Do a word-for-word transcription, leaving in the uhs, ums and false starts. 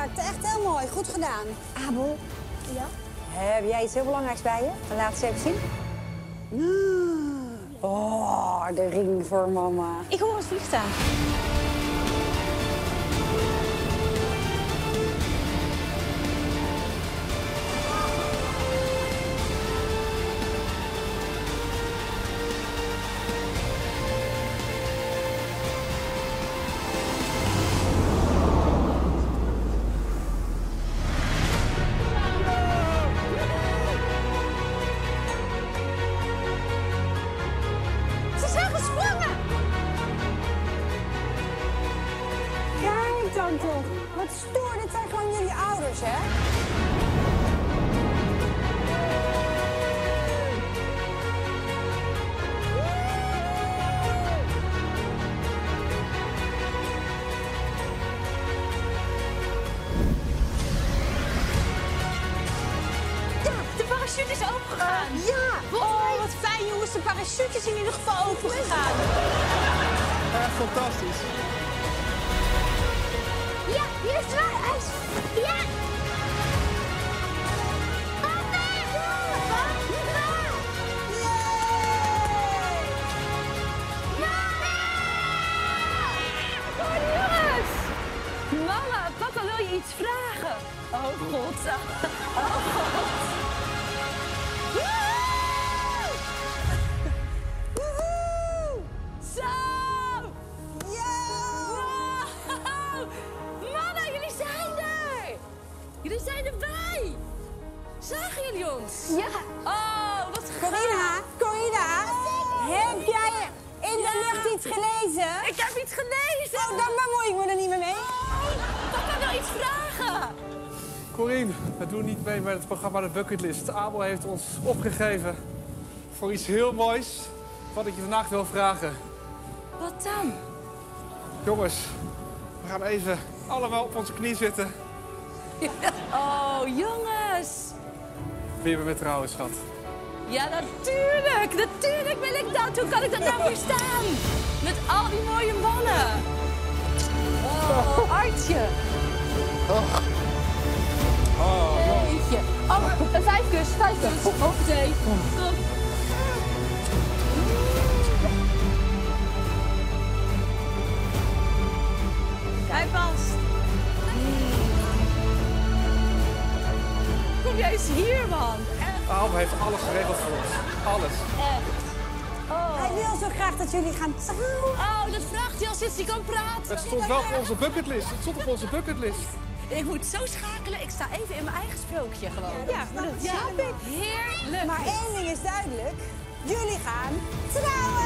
gemaakt. Echt heel mooi. Goed gedaan. Abel. Ja? Heb jij iets heel belangrijks bij je? Laat eens even zien. Oh, de ring voor mama. Ik hoor het vliegtuig. Dan toch. Wat stoer, dit zijn gewoon jullie ouders, hè? Ja, de parachute is opengegaan. Uh, ja! Oh, wat fijn, jongens. De parachute is in ieder geval opengegaan. Echt fantastisch. Ja, hier is waar. Hij is... Ja! Papa! Papa! Kom jongens! Mama, papa wil je iets vragen. Oh god. Oh god. Woehoe! Zo! Ja! Wow! Mama, jullie zijn er! Jullie zijn erbij! Zagen jullie ons? Ja. Oh, wat gaaf! Corina, Corina, heb jij in de Ja. lucht iets gelezen? Ik heb iets gelezen! Oh, dan bemoei ik me er niet meer mee. Papa wil iets vragen! Corine, we doen niet mee met het programma De Bucketlist. Abel heeft ons opgegeven voor iets heel moois. Wat ik je vandaag wil vragen. Wat dan? Jongens, we gaan even allemaal op onze knie zitten. Oh, jongens! Wil je me met trouwen, schat? Ja, natuurlijk! Natuurlijk wil ik dat! Hoe kan ik dat nou weer staan? Met al die mooie mannen! Oh, Artje! Oh, Jeetje! Oh, een vijf kus, vijf kus. Op zee. Stop. Hij past. Kom jij eens hier, man. Echt. Abel heeft alles geregeld voor ons. Alles. Echt. Oh. Hij wil zo graag dat jullie gaan trouwen. Oh, dat vraagt hij al sinds hij kan praten. Het stond wel op onze bucketlist. Het stond op onze bucketlist. Ik moet zo schakelen. Ik sta even in mijn eigen sprookje gewoon. Ja, maar dat snap ik. Heerlijk. Maar één ding is duidelijk. Jullie gaan trouwen.